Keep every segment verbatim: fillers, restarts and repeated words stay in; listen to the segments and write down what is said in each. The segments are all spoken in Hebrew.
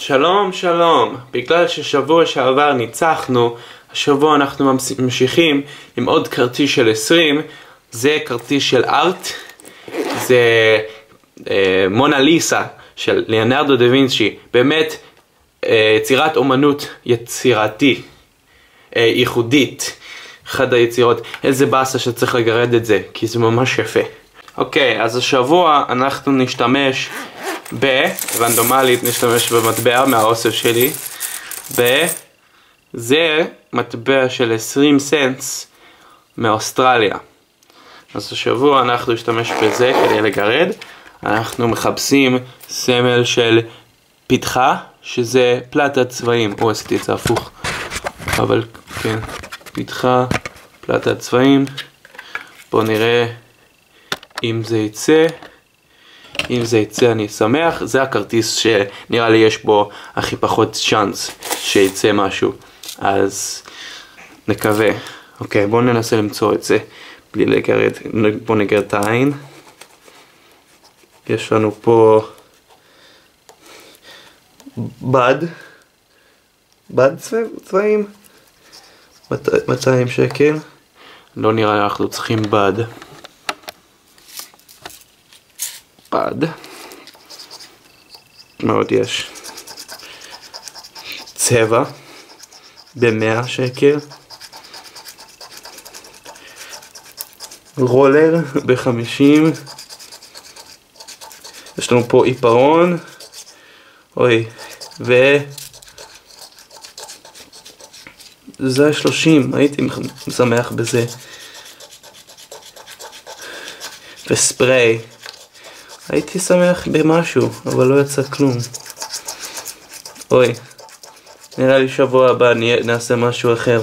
שלום שלום, בגלל ששבוע שעבר ניצחנו, השבוע אנחנו ממשיכים עם עוד כרטיס של עשרים. זה כרטיס של ארט, זה אה, מונה ליסה של ליאונרדו דה וינצ'י. באמת אה, יצירת אומנות יצירתי, אה, ייחודית, אחד היצירות. איזה באסה שצריך לגרד את זה, כי זה ממש יפה. אוקיי, אז השבוע אנחנו נשתמש ב... רנדומלית נשתמש במטבע מהאוסף שלי. ב... זה מטבע של עשרים סנטס מאוסטרליה. אז השבוע אנחנו נשתמש בזה כדי לגרד. אנחנו מחפשים סמל של פתחה, שזה פלטת צבעים. או, עשיתי את זה הפוך. אבל כן, פתחה, פלטת צבעים. בואו נראה אם זה יצא. אם זה יצא אני שמח. זה הכרטיס שנראה לי יש בו הכי פחות צ'אנס שיצא משהו. אז נקווה. אוקיי, בואו ננסה למצוא את זה בלי לגרד. בואו נגרד את העין. יש לנו פה בד. בד צבעים. מאתיים שקל. לא נראה לי אנחנו צריכים בד. בד. מה עוד יש? צבע. ב-מאה שקל. רולר ב-חמישים. יש לנו פה עיפרון. אוי. ו... זה שלושים. הייתי שמח בזה. וספרי. הייתי שמח במשהו, אבל לא יצא כלום. אוי. נראה לי שבוע הבא נעשה משהו אחר.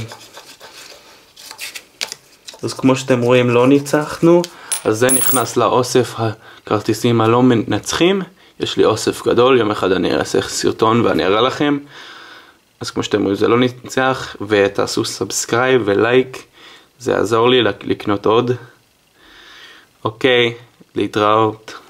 אז כמו שאתם רואים לא ניצחנו. אז זה נכנס לאוסף הכרטיסים הלא מנצחים. יש לי אוסף גדול, יום אחד אני אעשה סרטון ואני אראה לכם. אז כמו שאתם רואים זה לא ניצח. ותעשו סאבסקרייב ולייק, זה יעזור לי לקנות עוד. אוקיי, להתראות.